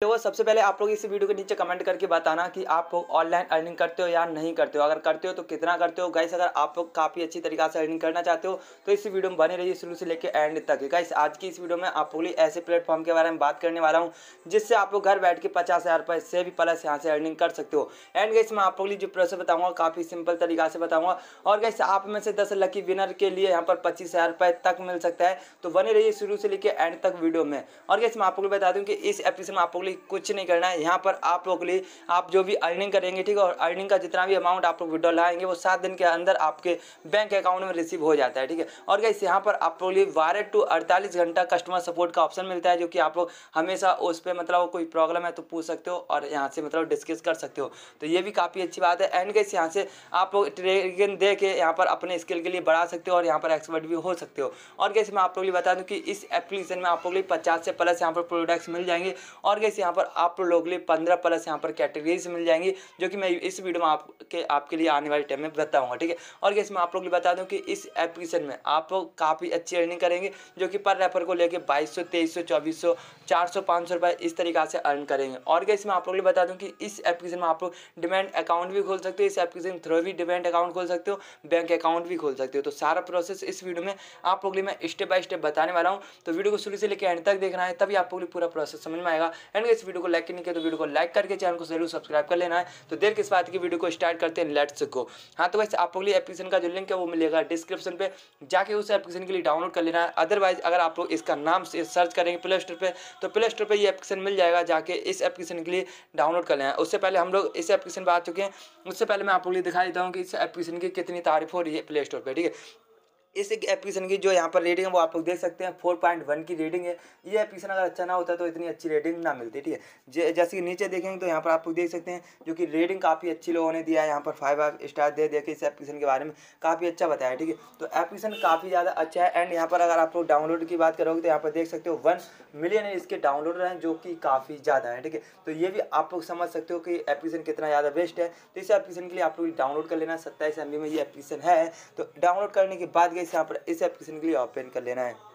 तो सबसे पहले आप लोग इस वीडियो के नीचे कमेंट करके बताना कि आप लोग ऑनलाइन अर्निंग करते हो या नहीं करते हो। अगर करते हो तो कितना करते हो। गाइस अगर आप लोग काफ़ी अच्छी तरीके से अर्निंग करना चाहते हो तो इस वीडियो में बने रहिए शुरू से लेकर एंड तक। गाइस आज की इस वीडियो में आप लोग ऐसे प्लेटफॉर्म के बारे में बात करने वाला हूँ जिससे आप लोग घर बैठ के 50,000 रुपये से भी प्लस यहाँ से अर्निंग कर सकते हो। एंड गाइस मैं आप लोग जो प्रोसेस बताऊँगा काफ़ी सिंपल तरीका से बताऊँगा और गाइस आप में से 10 लकी विनर के लिए यहाँ पर 25,000 रुपये तक मिल सकता है। तो बने रहिए शुरू से लेकर एंड तक वीडियो में। और गाइस मैं आप लोग बता दूँ कि इस एप्लीकेशन में आप लोग कुछ नहीं करना है। यहाँ पर आप लोग के लिए आप जो भी अर्निंग करेंगे ठीक है, और अर्निंग का जितना भी अमाउंट आप लोग विड्रॉ लाएंगे वो 7 दिन के अंदर आपके बैंक अकाउंट में रिसीव हो जाता है। ठीक है, और गाइस यहाँ पर आप लोग लिए 12 टू 48 घंटा कस्टमर सपोर्ट का ऑप्शन मिलता है, जो कि आप लोग हमेशा उस पर मतलब कोई प्रॉब्लम है तो पूछ सकते हो और यहाँ से मतलब डिस्कस कर सकते हो। तो ये भी काफ़ी अच्छी बात है। एंड गाइस यहाँ से आप लोग ट्रेनिंग दे के यहाँ पर अपने स्किल के लिए बढ़ा सकते हो और यहाँ पर एक्सपर्ट भी हो सकते हो। और गाइस मैं आप लोग बता दूं कि इस एप्लीकेशन में आप लोग 50 से प्लस यहाँ पर प्रोडक्ट्स मिल जाएंगे और गाइस यहाँ पर आप लोग 15 प्लस यहाँ पर कैटेगरीज मिल जाएंगी, जो कि मैं इस वीडियो में आपके लिए आने वाले टाइम में बताऊंगा। ठीक है, और गाइस मैं आप लोग बता दूं कि इस एप्लीकेशन में आप लोग काफ़ी अच्छी अर्निंग करेंगे, जो कि पर रेफर को लेके 2200, 2300, 2400, 400, 500 रुपये इस तरीक़ा से अर्न करेंगे। और गाइस मैं आप लोग बता दूं कि इस एप्लीकेशन में आप लोग डिमेंट अकाउंट भी खोल सकते हो, इस एप्लीकेशन थ्रू भी डिमेंट अकाउंट खोल सकते हो, बैंक अकाउंट भी खोल सकते हो। तो सारा प्रोसेस इस वीडियो में आप लोग मैं स्टेप बाय स्टेप बताने वाला हूँ। तो वीडियो को शुरू से लेकर एंड तक देखना है, तभी आप लोग पूरा प्रोसेस समझ में आएगा। एंड इस वीडियो को लाइक नहीं किया तो वीडियो को लाइक करके चैनल को जरूर सब्सक्राइब कर लेना है। तो देर किस बात की, वीडियो को स्टार्ट करते हैं, लेट्स गो। हाँ तो वैसे आप लोग एप्लीकेशन का जो लिंक है वो मिलेगा डिस्क्रिप्शन पे, जाके उस एप्लीकेशन के लिए डाउनलोड कर लेना है। अदरवाइज अगर आप लोग इसका नाम से सर्च करेंगे प्ले स्टोर पे तो प्ले स्टोर पे ये एप्लीकेशन मिल जाएगा, जाके इस एप्लीकेशन के लिए डाउनलोड कर लेना है। उससे पहले हम लोग इस एप्लीकेशन पर आ चुके हैं, उससे पहले मैं आप लोग दिखा देता हूँ कि इस एप्लीकेशन की कितनी तारीफ हो रही है प्ले स्टोर पर। ठीक है, इस एप्लीकेशन की जो यहाँ पर रेटिंग है वो आप लोग देख सकते हैं 4.1 की रेटिंग है। ये एप्लीकेशन अगर अच्छा ना होता तो इतनी अच्छी रेटिंग ना मिलती। ठीक है, जैसे कि नीचे देखेंगे तो यहाँ पर आप लोग देख सकते हैं जो कि रेटिंग काफ़ी अच्छी लोगों ने दिया है। यहाँ पर 5 स्टार दे के इस एप्लीकेशन के बारे में काफ़ी अच्छा बताया। ठीक है, तो एप्लीकेशन काफ़ी ज़्यादा अच्छा है। एंड यहाँ पर अगर आप लोग डाउनलोड की बात करोगे तो यहाँ पर देख सकते हो 1 मिलियन इसके डाउनलोड हैं, जो कि काफ़ी ज़्यादा है। ठीक है, तो ये भी आप लोग समझ सकते हो कि एप्लीकेशन कितना ज़्यादा बेस्ट है। तो इस एप्लीकेशन के लिए आप लोग डाउनलोड कर लेना, 27 MB में ये एप्लीकेशन है। तो डाउनलोड करने के बाद यहाँ पर इस एप्लीकेशन के लिए ओपन कर लेना है।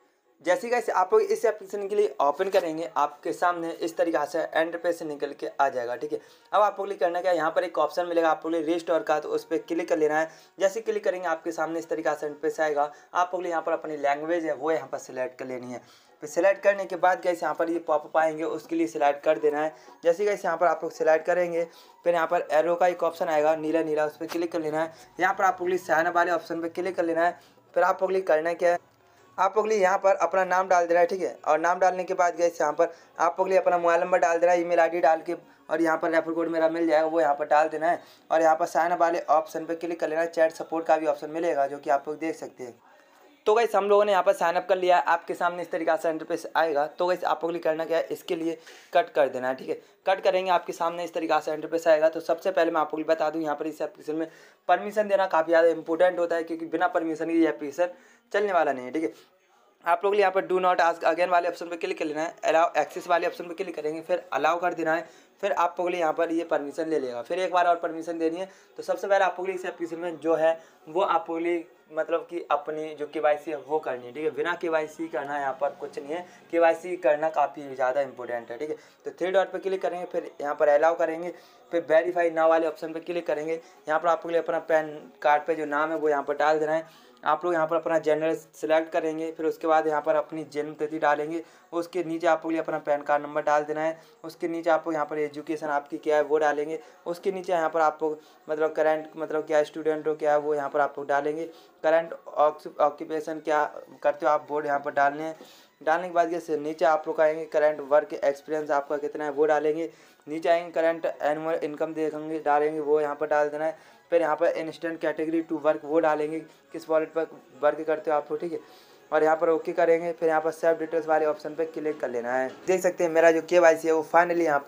जैसे गाइस आप लोग इस एप्लीकेशन के लिए ओपन करेंगे, आपके सामने इस तरीके से एंड पे से निकल के आ जाएगा। ठीक है, अब आप लोग करना क्या है, यहाँ पर एक ऑप्शन मिलेगा आप लोग रजिस्टर का, तो उस पर क्लिक कर लेना है। जैसे क्लिक करेंगे आपके सामने इस तरीके से एंड पे से आएगा। आप लोग यहाँ पर अपनी लैंग्वेज है वो यहाँ पर सिलेक्ट कर लेनी है। फिर सिलेक्ट करने के बाद गाइस यहाँ पर ये पॉपअप आएंगे, उसके लिए सिलेक्ट कर देना है। जैसे गाइस यहाँ पर आप लोग सिलेक्ट करेंगे, फिर यहाँ पर एरो का एक ऑप्शन आएगा नीला नीला, उस पर क्लिक कर लेना है। यहाँ पर आप लोग साइन अप वाले ऑप्शन पर क्लिक कर लेना है। फिर आप लोग करना क्या है, आप लोग यहाँ पर अपना नाम डाल देना है। ठीक है, और नाम डालने के बाद गए यहाँ पर आप लोग अपना मोबाइल नंबर डाल देना है, ईमेल आईडी डाल के, और यहाँ पर रेफर कोड मेरा मिल जाएगा वो यहाँ पर डाल देना है। और यहाँ पर साइन अप वाले ऑप्शन पर क्लिक कर लेना है। चैट सपोर्ट का भी ऑप्शन मिलेगा, जो कि आप लोग देख सकते हैं। तो गाइस हम लोगों ने यहाँ पर साइन अप कर लिया है, आपके सामने इस तरीके से इंटरफेस आएगा। तो गाइस आप लोगों ने करना क्या है, इसके लिए कट कर देना है। ठीक है, कट करेंगे आपके सामने इस तरीके से इंटरफेस आएगा। तो सबसे पहले मैं आप लोगों को बता दूं, यहाँ पर इस एप्लीकेशन में परमिशन देना काफ़ी ज़्यादा इंपॉर्टेंट होता है, क्योंकि बिना परमिशन की ये एप्लीकेशन चलने वाला नहीं है। ठीक है, आप लोग यहाँ पर डू नॉट आस्क अगेन वाले ऑप्शन पे क्लिक कर लेना है, अलाउ एक्सेस वाले ऑप्शन पे क्लिक करेंगे, फिर अलाउ कर देना है। फिर आप लोग यहाँ पर ये परमिशन ले लेगा, फिर एक बार और परमिशन देनी है। तो सबसे पहले आप लोग इस एप्लीकेशन में जो है वो आप लोग मतलब कि अपनी जो KYC है वो करनी है। ठीक है, बिना KYC करना यहाँ पर कुछ नहीं है, KYC करना काफ़ी ज़्यादा इंपॉर्टेंट है। ठीक है, तो 3 डॉट पर क्लिक करेंगे, फिर यहाँ पर अलाउ करेंगे, फिर वेरीफाई नाउ वाले ऑप्शन पर क्लिक करेंगे। यहाँ पर आप लोग अपना पैन कार्ड पर जो नाम है वो यहाँ पर डाल देना है। आप लोग यहाँ पर अपना जेंडर सेलेक्ट करेंगे, फिर उसके बाद यहाँ पर अपनी जन्म तिथि डालेंगे। उसके नीचे आप लोग अपना पैन कार्ड नंबर डाल देना है। उसके नीचे आप लोग यहाँ पर एजुकेशन आपकी क्या है वो डालेंगे। उसके नीचे यहाँ पर आप लोग मतलब करंट मतलब क्या स्टूडेंट हो क्या है वो यहाँ पर आप लोग डालेंगे। करंट ऑक्यूपेशन क्या करते हो आप बोर्ड यहाँ पर डालने हैं। डालने के बाद जैसे नीचे आप लोग आएंगे करंट वर्क एक्सपीरियंस आपका कितना है वो डालेंगे। नीचे आएंगे करंट एनुअल इनकम देखेंगे डालेंगे वो यहाँ पर डाल देना है। फिर यहाँ पर इंस्टेंट कैटेगरी टू वर्क वो डालेंगे, किस वॉलेट पर वर्क करते हो आप लोग। ठीक है, और यहाँ पर ओके करेंगे, फिर यहाँ पर सेव डिटेल्स वाले ऑप्शन पर क्लिक कर लेना है। देख सकते हैं मेरा जो KYC है वो फाइनली यहाँ पर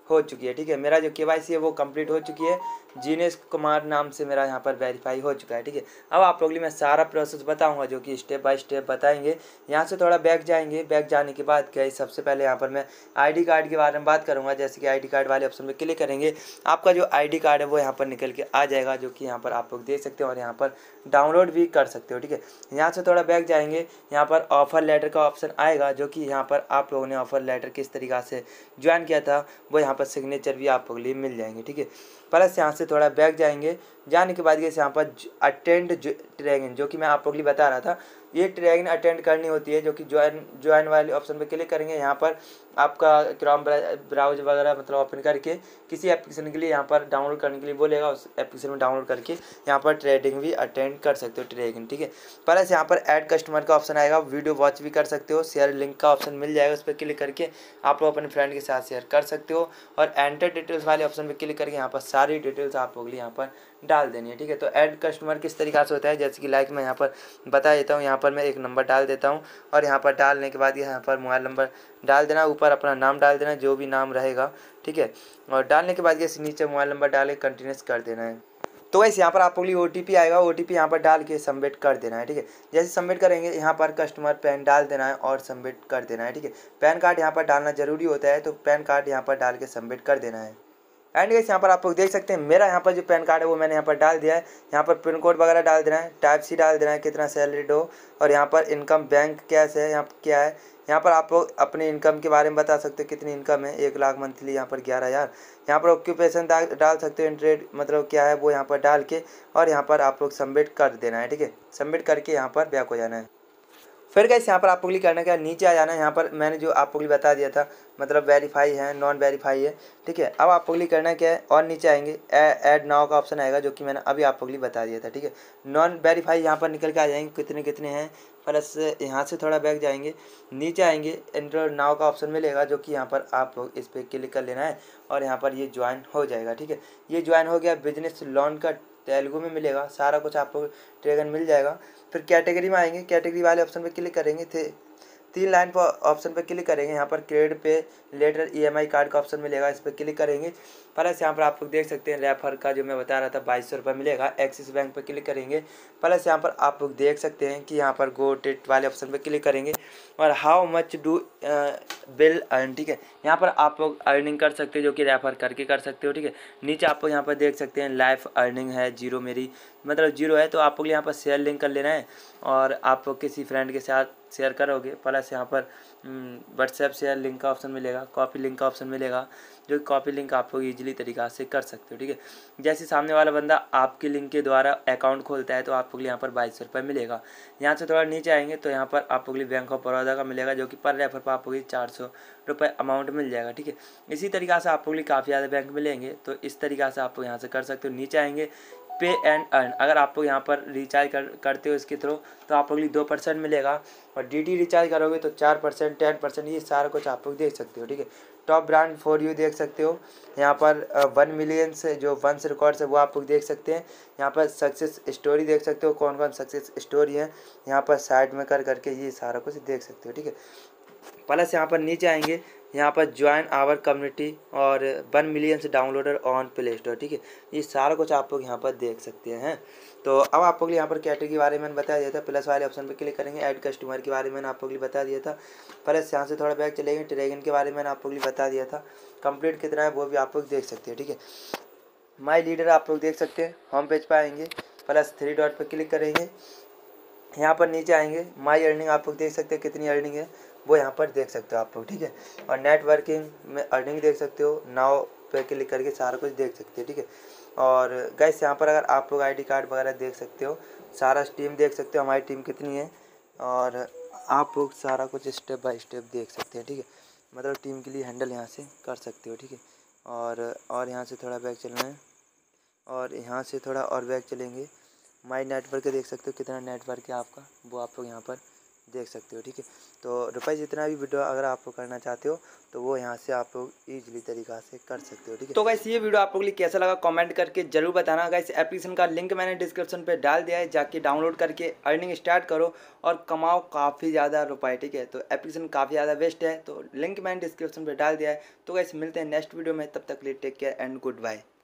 हो चुकी है। ठीक है, मेरा जो KYC है वो कंप्लीट हो चुकी है, जिनेश कुमार नाम से मेरा यहाँ पर वेरीफाई हो चुका है। ठीक है, अब आप लोग मैं सारा प्रोसेस बताऊंगा जो कि स्टेप बाय स्टेप बताएंगे। यहाँ से थोड़ा बैक जाएंगे, बैक जाने के बाद क्या सबसे पहले यहाँ पर मैं ID कार्ड के बारे में बात करूँगा। जैसे कि ID कार्ड वाले ऑप्शन पर क्लिक करेंगे, आपका जो ID कार्ड है वो यहाँ पर निकल के आ जाएगा, जो कि यहाँ पर आप लोग देख सकते हो और यहाँ पर डाउनलोड भी कर सकते हो। ठीक है, यहाँ से थोड़ा बैक जाएंगे, यहाँ पर ऑफर लेटर का ऑप्शन आएगा, जो कि यहाँ पर आप लोगों ने ऑफर लेटर किस तरीक़ा से ज्वाइन किया था वो यहाँ पर सिग्नेचर भी आप लोगों के लिए मिल जाएंगे। ठीक है, प्लस यहाँ से थोड़ा बैक जाएंगे, जाने के बाद यहाँ पर अटेंड ट्रेनिंग, जो कि मैं आप लोगों के लिए बता रहा था, ये ट्रेनिंग अटेंड करनी होती है, जो कि ज्वाइन वाले ऑप्शन पे क्लिक करेंगे। यहाँ पर आपका क्रोम ब्राउज़र वगैरह मतलब ओपन करके किसी एप्लीकेशन के लिए यहाँ पर डाउनलोड करने के लिए बोलेगा, उस एप्लीकेशन में डाउनलोड करके यहाँ पर ट्रेडिंग भी अटेंड कर सकते हो ट्रेनिंग। ठीक है, प्लस यहाँ पर ऐड कस्टमर का ऑप्शन आएगा, वीडियो वॉच भी कर सकते हो, शेयर लिंक का ऑप्शन मिल जाएगा, उस पर क्लिक करके आप लोग अपने फ्रेंड के साथ शेयर कर सकते हो। और एंटर डिटेल्स वाले ऑप्शन पर क्लिक करके यहाँ पर सारी डिटेल्स आप लोग यहाँ पर डाल देनी है। ठीक है, तो ऐड कस्टमर किस तरीक़ा से होता है, जैसे कि लाइक मैं यहाँ पर बता देता हूँ। यहाँ पर मैं एक नंबर डाल देता हूँ और यहाँ पर डालने के बाद यहाँ पर मोबाइल नंबर डाल देना, ऊपर अपना नाम डाल देना, जो भी नाम रहेगा। ठीक है, और डालने के बाद ये नीचे मोबाइल नंबर डाल के कंटिन्यूस कर देना है। तो वैसे यहाँ पर आप लोग OTP आएगा, OTP यहाँ पर डाल के सबमिट कर देना है। ठीक है, जैसे सबमिट करेंगे यहाँ पर कस्टमर पैन डाल देना है और सबमिट कर देना है। ठीक है, पैन कार्ड यहाँ पर डालना जरूरी होता है, तो पैन कार्ड यहाँ पर डाल के सबमिट कर देना है। एंड गाइस यहाँ पर आप लोग देख सकते हैं मेरा यहाँ पर जो पैन कार्ड है वो मैंने यहाँ पर डाल दिया है। यहाँ पर पिन कोड वगैरह डाल देना है, टाइप सी डाल देना है, कितना सैलरी हो, और यहाँ पर इनकम बैंक कैसे है, यहाँ पर क्या है। यहाँ पर आप लोग अपने इनकम के बारे में बता सकते हो, कितनी इनकम है, 1 लाख मंथली, यहाँ पर 11,000। यहाँ पर ऑक्यूपेशन डाल सकते हो, इंट्रेड मतलब क्या है वो यहाँ पर डाल के, और यहाँ पर आप लोग सबमिट कर देना है। ठीक है, सबमिट करके यहाँ पर बैक हो जाना है। फिर गाइस यहाँ पर आप लोग करना क्या, नीचे आ जाना है। यहाँ पर मैंने जो आप लोग बता दिया था, मतलब वेरीफाई है, नॉन वेरीफाई है। ठीक है, अब आप लोग करना क्या है, और नीचे आएंगे, ऐड नाउ का ऑप्शन आएगा, जो कि मैंने अभी आप लोग बता दिया था। ठीक है, नॉन वेरीफाई यहाँ पर निकल के आ जाएंगे, कितने कितने हैं। प्लस यहाँ से थोड़ा बैक जाएंगे, नीचे आएंगे, एंटर नाउ का ऑप्शन मिलेगा, जो कि यहाँ पर आप लोग इस पर क्लिक कर लेना है और यहाँ पर ये ज्वाइन हो जाएगा। ठीक है, ये ज्वाइन हो गया। बिजनेस लोन का तेलुगु में मिलेगा, सारा कुछ आपको ट्रेगन मिल जाएगा। फिर कैटेगरी में आएंगे, कैटेगरी वाले ऑप्शन पे क्लिक करेंगे, 3 लाइन पर ऑप्शन पे क्लिक करेंगे। यहाँ पर credit pay later EMI card का ऑप्शन मिलेगा, इस पर क्लिक करेंगे। प्लस यहाँ पर आप लोग देख सकते हैं रेफर का जो मैं बता रहा था 2200 रुपये मिलेगा, एक्सिस बैंक पर क्लिक करेंगे। प्लस यहाँ पर आप लोग देख सकते हैं कि यहाँ पर गो टेट वाले ऑप्शन पर क्लिक करेंगे और how much do will earn. ठीक है, यहाँ पर आप लोग अर्निंग कर सकते हो, जो कि रेफर करके कर सकते हो। ठीक है, नीचे आप लोग यहाँ पर देख सकते हैं लाइफ अर्निंग है 0, मेरी मतलब 0 है, तो आप लोग यहाँ पर शेयर लिंक कर लेना है और आप लोग किसी फ्रेंड के साथ शेयर करोगे। प्लस यहाँ पर व्हाट्सएप शेयर लिंक का ऑप्शन मिलेगा, कॉपी लिंक का ऑप्शन मिलेगा, जो कॉपी लिंक आप लोग ईजिली तरीक़ा से कर सकते हो। ठीक है, जैसे सामने वाला बंदा आपके लिंक के द्वारा अकाउंट खोलता है तो आप लोग यहाँ पर 2200 रुपये मिलेगा। यहाँ से थोड़ा नीचे आएंगे तो यहाँ पर आप लोग बैंक ऑफ बड़ौदा का मिलेगा, जो कि पर रेफर पर आप लोग 400 रुपये अमाउंट मिल जाएगा। ठीक है, इसी तरीक़ा से आप लोग काफ़ी ज़्यादा बैंक मिलेंगे, तो इस तरीक़ा से आप लोग यहाँ से कर सकते हो। नीचे आएंगे, पे एंड अर्न, अगर आप लोग यहाँ पर रिचार्ज करते हो इसके थ्रू तो आप लोग 2% मिलेगा, और DT रिचार्ज करोगे तो 4%, 10%, ये सारा कुछ आप लोग देख सकते हो। ठीक है, टॉप ब्रांड फॉर यू देख सकते हो, यहाँ पर 1 मिलियन से जो वंस रिकॉर्ड्स है वो आप लोग देख सकते हैं। यहाँ पर सक्सेस स्टोरी देख सकते हो, कौन कौन सक्सेस स्टोरी है, यहाँ पर साइड में कर करके ये सारा कुछ देख सकते हो। ठीक है, प्लस यहाँ पर नीचे आएंगे, यहाँ पर ज्वाइन आवर कम्युनिटी और 1 मिलियन से डाउनलोडर ऑन प्ले स्टोर। ठीक है, ये सारा कुछ आप लोग यहाँ पर देख सकते हैं। तो अब आप लोग यहाँ पर कैटेगरी के बारे में बता दिया था, प्लस वाले ऑप्शन पर क्लिक करेंगे, ऐड कस्टमर के बारे में आप लोग बता दिया था। प्लस यहाँ से थोड़ा बैक चलेंगे, ट्रेगन के बारे में आप लोग बता दिया था, कंप्लीट कितना है वो भी आप लोग देख सकते हैं। ठीक है, माई लीडर आप लोग देख सकते हैं, होम पेज पर आएंगे, प्लस 3 डॉट पर क्लिक करेंगे, यहाँ पर नीचे आएंगे, माई अर्निंग आप लोग देख सकते हैं, कितनी अर्निंग है वो यहाँ पर देख सकते हो आप लोग। ठीक है, और नेटवर्किंग में अर्निंग देख सकते हो, नाउ पे क्लिक करके सारा कुछ देख सकते हो। ठीक है, और गाइस यहाँ पर अगर आप लोग ID कार्ड वगैरह देख सकते हो, सारा टीम देख सकते हो, हमारी टीम कितनी है, और आप लोग सारा कुछ स्टेप बाय स्टेप देख सकते हैं। ठीक है, मतलब टीम के लिए हैंडल यहाँ से कर सकते हो। ठीक है, और यहाँ से थोड़ा बैक चलना है, और यहाँ से थोड़ा और बैक चलेंगे, माई नेटवर्क देख सकते हो, कितना नेटवर्क है आपका वो आप लोग यहाँ पर देख सकते हो। ठीक है, तो रुपए जितना भी वीडियो अगर आप लोग करना चाहते हो तो वो यहाँ से आप लोग ईजिली तरीक़ा से कर सकते हो। ठीक है, तो गाइस ये वीडियो आप लोगों के लिए कैसा लगा कमेंट करके जरूर बताना। गाइस एप्लीकेशन का लिंक मैंने डिस्क्रिप्शन पे डाल दिया है, जाके डाउनलोड करके अर्निंग स्टार्ट करो और कमाओ काफ़ी ज़्यादा रुपए। ठीक है, तो एप्लीकेशन काफ़ी ज़्यादा बेस्ट है, तो लिंक मैंने डिस्क्रिप्शन पर डाल दिया है। तो गाइस मिलते हैं नेक्स्ट वीडियो में, तब तक के लिए take care and good bye.